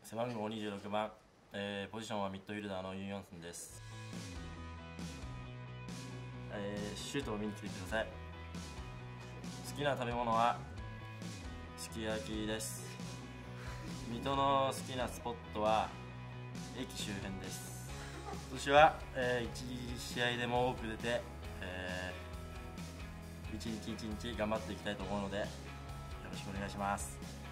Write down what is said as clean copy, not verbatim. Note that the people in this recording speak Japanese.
背番号26番、ポジションはミッドフィルダーのユン・ヨンスンです。シュートを見に来てください。好きな食べ物はすき焼きです。水戸の好きなスポットは駅周辺です。今年は、1試合でも多く出て、一日一日頑張っていきたいと思うのでよろしくお願いします。